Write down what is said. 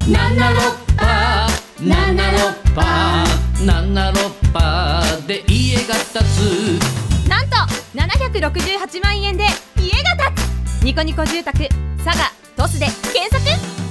76%で家が建つ。 なんと768万円で家が建つ。ニコニコ住宅佐賀鳥栖で検索。